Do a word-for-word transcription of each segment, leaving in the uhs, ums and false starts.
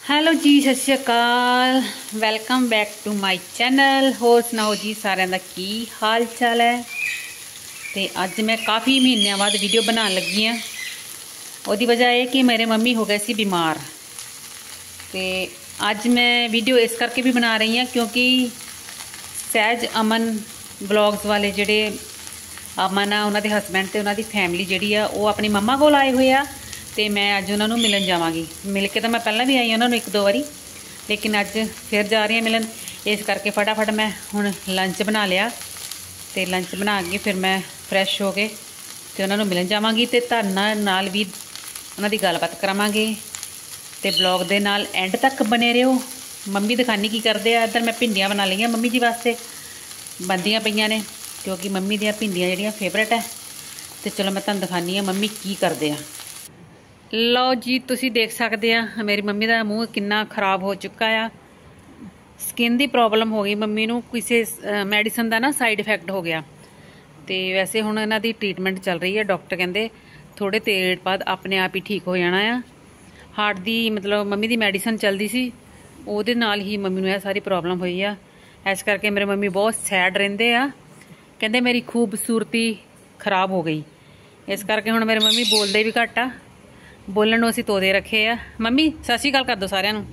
Hello ਜੀ, Sat Shri Akal. Welcome back to my channel. ਹੋਰ ਸੁਣਾਓ ਜੀ, ਸਾਰਿਆਂ ਦਾ ਕੀ ਹਾਲ ਚਾਲ ਹੈ। ਤੇ ਅੱਜ ਮੈਂ ਕਾफ़ी ਮਹੀਨਿਆਂ ਬਾਅਦ ਵੀਡੀਓ ਬਣਾਉਣ ਲੱਗੀ ਹਾਂ। ਉਹਦੀ ਵਜ੍ਹਾ ਇਹ ਕਿ ਮੇਰੇ ਮੰਮੀ ਹੋ ਗਏ ਸੀ ਬਿਮਾਰ। ਤੇ ਅੱਜ ਮੈਂ ਵੀਡੀਓ ਇਸ ਕਰਕੇ ਵੀ ਬਣਾ ਰਹੀ ਹਾਂ ਕਿਉਂਕਿ ਸਹਿਜ ਅਮਨ ਬਲੌਗਸ ਵਾਲੇ ਜਿਹੜੇ ਅਮਨ ਆ, ਉਹਨਾਂ ਦੇ ਹਸਬੈਂਡ ਤੇ ਉਹਨਾਂ ਦੀ ਫੈਮਿਲੀ ਜਿਹੜੀ ਆ ਉਹ ਆਪਣੀ ਮੰਮਾ ਕੋਲ ਆਏ ਹੋਏ ਆ। ਤੇ मैं अज उन्होंने मिलन जावांगी। मिल के तो मैं पहला भी आई उन्होंने एक दो बारी, लेकिन अज फिर जा रही मिलन। इस करके फटाफट मैं हुण लंच बना लिया तो लंच बना के फिर मैं फ्रैश हो के तो उन्होंने मिलन जावांगी। तो तुहाडे नाल भी उन्हां दी गलबात करावांगे तो ब्लॉग दे नाल एंड तक बने रहो। मम्मी दिखानी की करते हैं। इधर मैं भिंडियां बना लईआं मम्मी जी वास्ते, बनदियां पईआं ने क्योंकि मम्मी दियां भिंडियां जिहड़ियां फेवरेट है। तो चलो मैं तुहानूं दिखानी है मम्मी की करते हैं। लो जी, तुसी देख सकते हैं मेरी मम्मी का मूँह कितना खराब हो चुका है। स्किन की प्रॉब्लम हो गई मम्मी नूं, किसी मैडिसन का ना साइड इफैक्ट हो गया। तो वैसे हुण इन्हां दी ट्रीटमेंट चल रही है। डॉक्टर कहते थोड़े देर बाद अपने आप ही ठीक हो जाना है। हार्ट की मतलब मम्मी की मैडिसन चलती सी, उहदे नाल ही मम्मी नूं इह सारी प्रॉब्लम हुई है। इस करके मेरे मम्मी बहुत सैड रहिंदे आ, कहते मेरी खूबसूरती खराब हो गई। इस करके हुण मेरे मम्मी बोलते भी घट आ, बोलन असीं तोते रखे आ। मम्मी सत श्री अकाल कर दो सारिਆਂ ਨੂੰ।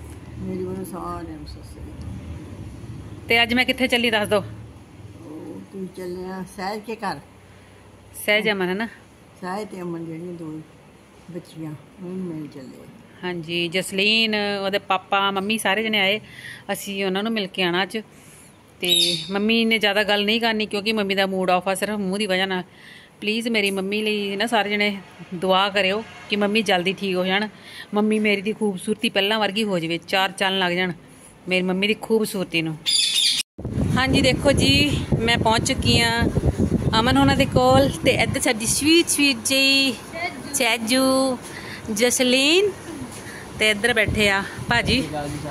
ते अज मैं कित्थे चली दस दो। तुम चले सहज के घर। सहज अमन है ना, सहज ते अमन जेहड़ियां दो बच्चियां उन्हें मिल चले। हाँ जी, जसलीन ਉਹਦੇ पापा मम्मी सारे जने आए। असीं ਉਹਨਾਂ ਨੂੰ ਮਿਲ ਕੇ ਆਣਾ ਅੱਜ। ਤੇ मम्मी ने ज़्यादा गल नहीं करनी क्योंकि मम्मी का मूड ऑफ आ सिर्फ मूँह की वजह नाल। प्लीज़ मेरी मम्मी लिए ना सारे जने दुआ करियो कि मम्मी जल्दी ठीक हो जान। मम्मी मेरी दी खूबसूरती पहला वर्गी हो जाए, चार चलन लग जान मेरी मम्मी की खूबसूरती नूं। हाँ जी देखो जी, मैं पहुँच चुकी हाँ अमन होना दे कोल। ते इधर साडी स्वीट स्वीट जी सैजू जसलीन ते इधर बैठे आ भाजी।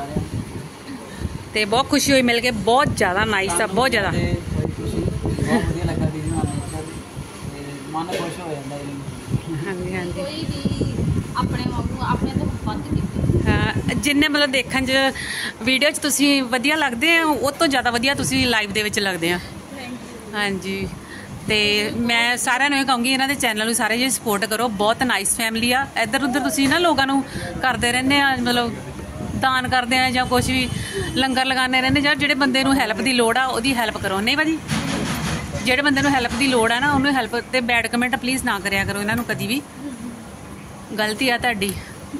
ते बहुत खुशी हुई मिल के, बहुत ज़्यादा नाइस आ, बहुत ज़्यादा। हाँ जी हाँ जी हाँ, जिन्ने मतलब देखण च वीडियो च तुसीं वधिया लगदे आ, उस तो ज़्यादा वधिया तुसीं लाइव दे विच लगदे आ। हाँ जी, ते मैं सारिਆਂ ਨੂੰ ਇਹ ਕਹੂੰਗੀ ਇਹਨਾਂ ਦੇ ਚੈਨਲ ਨੂੰ ਸਾਰੇ ਜੀ ਸਪੋਰਟ ਕਰੋ। बहुत नाइस फैमिली आ। इधर उधर तुसीं ना लोगों ਨੂੰ करते रहने आ, मतलब दान करते हैं ਜਾਂ कुछ भी लंगर लगाने रहने। ਜਾਂ ਜਿਹੜੇ ਬੰਦੇ ਨੂੰ ਹੈਲਪ ਦੀ ਲੋੜ ਆ ਉਹਦੀ ਹੈਲਪ ਕਰੋ। ਨਹੀਂ ਭਾਜੀ, ਜਿਹੜੇ ਬੰਦੇ ਨੂੰ ਹੈਲਪ ਦੀ ਲੋੜ ਆ ਨਾ ਉਹਨੂੰ ਹੈਲਪ। ਤੇ ਬੈਡ ਕਮੈਂਟ ਪਲੀਜ਼ ਨਾ ਕਰਿਆ ਕਰੋ ਇਹਨਾਂ ਨੂੰ ਕਦੀ ਵੀ, ਗਲਤੀ ਆ ਤੁਹਾਡੀ।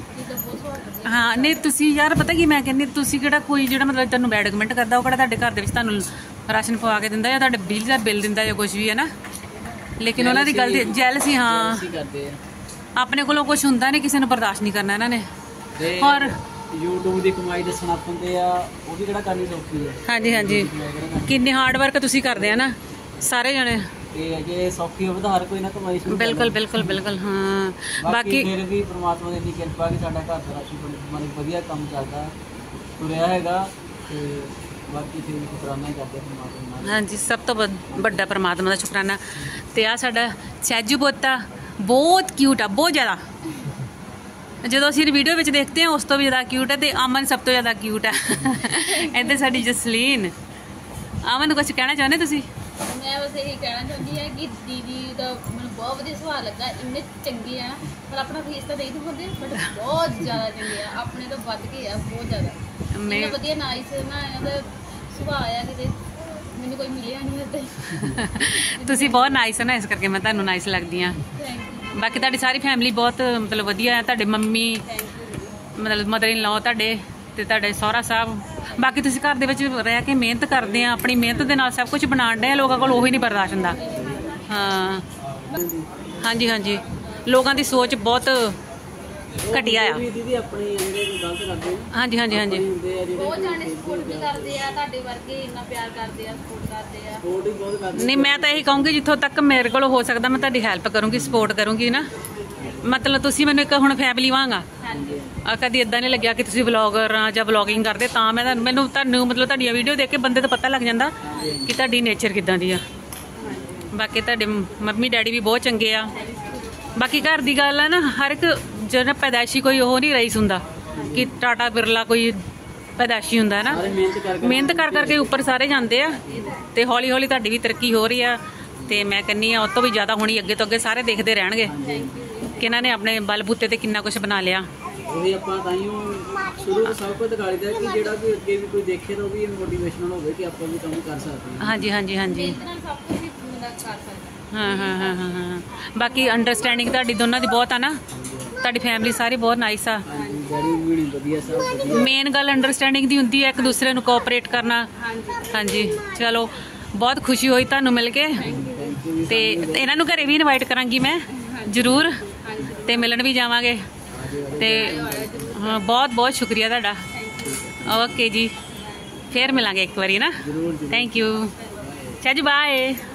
ਹਾਂ ਨਹੀਂ ਤੁਸੀਂ ਯਾਰ ਪਤਾ ਕੀ ਮੈਂ ਕਹਿੰਦੀ, ਤੁਸੀਂ ਕਿਹੜਾ ਕੋਈ ਜਿਹੜਾ ਮਤਲਬ ਤੁਹਾਨੂੰ ਬੈਡ ਕਮੈਂਟ ਕਰਦਾ ਉਹ ਕਿਹੜਾ ਤੁਹਾਡੇ ਘਰ ਦੇ ਵਿੱਚ ਤੁਹਾਨੂੰ ਰਾਸ਼ਨ ਪਵਾ ਕੇ ਦਿੰਦਾ ਜਾਂ ਤੁਹਾਡੇ ਬਿਜਲੀ ਦਾ ਬਿੱਲ ਦਿੰਦਾ ਜਾਂ ਕੁਝ ਵੀ ਹੈ ਨਾ। ਲੇਕਿਨ ਉਹਨਾਂ ਦੀ ਗਲਤੀ ਜੈਲਸੀ। ਹਾਂ, ਆਪਣੇ ਕੋਲੋਂ ਕੁਝ ਹੁੰਦਾ ਨਹੀਂ, ਕਿਸੇ ਨੂੰ ਬਰਦਾਸ਼ਤ ਨਹੀਂ ਕਰਨਾ ਇਹਨਾਂ ਨੇ। ਔਰ YouTube ਦੀ ਕਮਾਈ ਦੱਸਣਾ ਪੈਂਦੇ ਆ, ਉਹ ਵੀ ਕਿਹੜਾ ਕਰਨੀ ਸੌਖੀ ਹੈ। ਹਾਂਜੀ ਹਾਂਜੀ, ਕਿੰਨੇ ਹਾਰਡ ਵਰਕ ਤੁਸੀਂ ਕਰਦੇ ਆ ਨਾ ਸਾਰੇ ਜਣੇ। ਤੇ ਅਗੇ ਸੌਖੀ ਹੋਵੇ ਤਾਂ ਹਰ ਕੋਈ ਨਾ ਕਮਾਈ ਸ਼ੁਰੂ। ਬਿਲਕੁਲ ਬਿਲਕੁਲ ਬਿਲਕੁਲ। ਹਾਂ ਬਾਕੀ ਫਿਰ ਵੀ ਪ੍ਰਮਾਤਮਾ ਦੀ ਇੰਨੀ ਕਿਰਪਾ ਕਿ ਸਾਡਾ ਘਰ ਦਾ ਰਾਸ਼ਨ ਮਤਲਬ ਵਧੀਆ ਕੰਮ ਚੱਲਦਾ ਤੁਰਿਆ ਹੈਗਾ। ਤੇ ਬਾਕੀ ਫਿਰ ਸ਼ੁਕਰਾਨਾ ਕਰਦੇ ਪ੍ਰਮਾਤਮਾ ਦਾ। ਹਾਂਜੀ, ਸਭ ਤੋਂ ਵੱਡਾ ਪ੍ਰਮਾਤਮਾ ਦਾ ਸ਼ੁਕਰਾਨਾ। ਤੇ ਆ ਸਾਡਾ ਸੈਜੂ ਪੋਤਾ ਬਹੁਤ ਕਿਊਟ ਆ, ਬਹੁਤ ਜ਼ਿਆਦਾ। ਜਦੋਂ ਅਸੀਂ ਵੀਡੀਓ ਵਿੱਚ ਦੇਖਦੇ ਹਾਂ ਉਸ ਤੋਂ ਵੀ ਜ਼ਿਆਦਾ ਕਿਊਟ ਹੈ। ਤੇ ਅਮਨ ਸਭ ਤੋਂ ਜ਼ਿਆਦਾ ਕਿਊਟ ਹੈ। ਇੱਧਰ ਸਾਡੀ ਜਸਲੀਨ। ਅਮਨ ਨੂੰ ਕੁਝ ਕਹਿਣਾ ਚਾਹੁੰਦੇ ਤੁਸੀਂ? ਮੈਂ ਬਸ ਇਹੀ ਕਹਿਣਾ ਚਾਹੁੰਦੀ ਹਾਂ ਕਿ ਦੀਦੀ ਦਾ ਮੈਨੂੰ ਬਹੁਤ ਵਧੀਆ ਸੁਭਾਅ ਲੱਗਾ। ਇੰਨੇ ਚੰਗੇ ਆ, ਪਰ ਆਪਣਾ ਫੇਸ ਤਾਂ ਦੇਖ ਦਿੰਦੇ ਬਟ ਬਹੁਤ ਜ਼ਿਆਦਾ ਚੰਗੇ ਆ, ਆਪਣੇ ਤੋਂ ਵੱਧ ਕੇ ਆ, ਬਹੁਤ ਜ਼ਿਆਦਾ। ਇੰਨਾ ਵਧੀਆ ਨਾਈਸ ਨਾ ਇਹਨਾਂ ਦਾ ਸੁਭਾਅ ਆ, ਕਿਤੇ ਮੈਨੂੰ ਕੋਈ ਮਿਲਿਆ ਨਹੀਂ ਇੱਦਾਂ। ਤੁਸੀਂ ਬਹੁਤ ਨਾਈਸ ਹੋ ਨਾ, ਇਸ ਕਰਕੇ ਮੈਂ ਤੁਹਾਨੂੰ ਨਾਈਸ ਲੱਗਦੀ ਹਾਂ। ਬਾਕੀ ਤੁਹਾਡੀ ਸਾਰੀ ਫੈਮਿਲੀ ਬਹੁਤ ਮਤਲਬ ਵਧੀਆ ਹੈ। ਤੁਹਾਡੇ ਮੰਮੀ ਮਤਲਬ ਮਦਰ ਇਨ ਲॉ ਤੁਹਾਡੇ ਤੇ ਤੁਹਾਡੇ ਸਹੁਰਾ ਸਾਹਿਬ। ਬਾਕੀ ਤੁਸੀਂ ਘਰ ਦੇ ਵਿੱਚ ਰਹਿ ਕੇ ਮਿਹਨਤ ਕਰਦੇ ਆ, ਆਪਣੀ ਮਿਹਨਤ ਦੇ ਨਾਲ ਸਭ ਕੁਝ ਬਣਾਉਣ ਡਏ ਆ। ਲੋਕਾਂ ਕੋਲ ਉਹੀ ਨਹੀਂ ਬਰਦਾਸ਼ਤ ਹੁੰਦਾ। ਹਾਂ ਹਾਂਜੀ ਹਾਂਜੀ, ਲੋਕਾਂ ਦੀ ਸੋਚ ਬਹੁਤ ਘਟੀਆ ਆ। ਹਾਂਜੀ ਹਾਂਜੀ ਹਾਂਜੀ, ਬਹੁਤ ਜਾਣੇ ਸਪੋਰਟ ਵੀ ਕਰਦੇ ਆ, ਤੁਹਾਡੇ ਵਰਗੇ ਇੰਨਾ ਪਿਆਰ ਕਰਦੇ ਆ, ਸਪੋਰਟ ਕਰਦੇ ਆ। ਨਹੀਂ ਮੈਂ ਤਾਂ ਇਹੀ ਕਹੂੰਗੀ ਜਿੱਥੋਂ ਤੱਕ ਮੇਰੇ ਕੋਲ ਹੋ ਸਕਦਾ ਮੈਂ ਤੁਹਾਡੀ ਹੈਲਪ ਕਰੂੰਗੀ, ਸਪੋਰਟ ਕਰੂੰਗੀ ਨਾ। ਮਤਲਬ ਤੁਸੀਂ ਮੈਨੂੰ ਇੱਕ ਹੁਣ ਫੈਮਿਲੀ ਵਾਂਗ ਆ। ਕਦੀ ਇਦਾਂ ਨਹੀਂ ਲੱਗਿਆ ਕਿ ਤੁਸੀਂ ਵਲੌਗਰ ਆ ਜਾਂ ਵਲੌਗਿੰਗ ਕਰਦੇ। ਤਾਂ ਮੈਂ ਮੈਨੂੰ ਤੁਹਾਨੂੰ ਮਤਲਬ ਤੁਹਾਡੀਆਂ ਵੀਡੀਓ ਦੇਖ ਕੇ ਬੰਦੇ ਤੋਂ ਪਤਾ ਲੱਗ ਜਾਂਦਾ ਕਿ ਤੁਹਾਡੀ ਨੇਚਰ ਕਿੱਦਾਂ ਦੀ ਆ। ਬਾਕੀ ਤੁਹਾਡੇ ਮੰਮੀ ਡੈਡੀ ਵੀ ਬਹੁਤ ਚੰਗੇ ਆ। ਬਾਕੀ घर की गल है ना, हर एक जो पैदाइशी कोई वो नहीं रईस हुंदा, कि टाटा बिरला कोई पैदाशी हुंदा है ना, ਸਾਰੇ ਮਿਹਨਤ ਕਰ ਮਿਹਨਤ ਕਰ ਕਰਕੇ ਉੱਪਰ ਸਾਰੇ ਜਾਂਦੇ ਆ ਤੇ ਹੌਲੀ ਹੌਲੀ ਤੁਹਾਡੀ ਵੀ ਤਰੱਕੀ ਹੋ ਰਹੀ ਆ ਤੇ ਮੈਂ ਕਹਿੰਨੀ ਆ ਉਸ ਤੋਂ ਵੀ ਜ਼ਿਆਦਾ ਹੋਣੀ, ਅੱਗੇ ਤੋਂ ਅੱਗੇ ਸਾਰੇ ਦੇਖਦੇ ਰਹਿਣਗੇ ਕਿ ਇਹਨਾਂ ਨੇ ਆਪਣੇ ਬਲਬੂਤੇ ਤੇ ਕਿੰਨਾ ਕੁਝ ਬਣਾ ਲਿਆ। ਉਹੀ ਆਪਾਂ ਤਾਂ ਹੀ ਸ਼ੁਰੂ ਤੋਂ ਸਭ ਕੁਝ ਦਿਖਾ ਦਿੱਤਾ ਕਿ ਜਿਹੜਾ ਵੀ ਅੱਗੇ ਵੀ ਕੋਈ ਦੇਖੇ ਤਾਂ ਉਹ ਵੀ ਮੋਟੀਵੇਸ਼ਨਲ ਹੋਵੇ ਕਿ ਆਪਾਂ ਵੀ ਕੰਮ ਕਰ ਸਕਦੇ ਹਾਂ। ਹਾਂਜੀ ਹਾਂਜੀ ਹਾਂਜੀ ਇਹਦੇ ਨਾਲ ਸਭ ਕੁਝ ਹੀ ਬੰਦਾ ਕਰ ਸਕਦਾ। ਹਾਂ ਹਾਂ ਹਾਂ ਹਾਂ ਹਾਂ ਬਾਕੀ ਅੰਡਰਸਟੈਂਡਿੰਗ ਤੁਹਾਡੀ ਦੋਨਾਂ ਦੀ ਬਹੁਤ ਆ ਨਾ, ਤੁਹਾਡੀ ਫੈਮਿਲੀ ਸਾਰੀ ਬਹੁਤ ਨਾਈਸ ਆ। ਹਾਂਜੀ ਡੈਡੀ ਵੀ ਵਧੀਆ, ਸਭ ਵਧੀਆ। ਮੇਨ ਗੱਲ ਅੰਡਰਸਟੈਂਡਿੰਗ ਦੀ ਹੁੰਦੀ ਹੈ, ਇੱਕ ਦੂਸਰੇ ਨੂੰ ਕੋਆਪਰੇਟ ਕਰਨਾ। ਹਾਂਜੀ ਚਲੋ ਬਹੁਤ ਖੁਸ਼ੀ ਹੋਈ ਤੁਹਾਨੂੰ ਮਿਲ ਕੇ ਤੇ ਇਹਨਾਂ ਨੂੰ ਘਰੇ ਵੀ ਇਨਵਾਈਟ ਕਰਾਂਗੀ ਮੈਂ ਜ਼ਰੂਰ ਤੇ ਮਿਲਣ ਵੀ ਜਾਵਾਂਗੇ ਤੇ ਹਾਂ ਬਹੁਤ ਬਹੁਤ ਸ਼ੁਕਰੀਆ ਤੁਹਾਡਾ। ਓਕੇ ਜੀ, ਫੇਰ ਮਿਲਾਂਗੇ ਇੱਕ ਵਾਰੀ ਨਾ। Thank you. ਚੱਜ ਬਾਏ।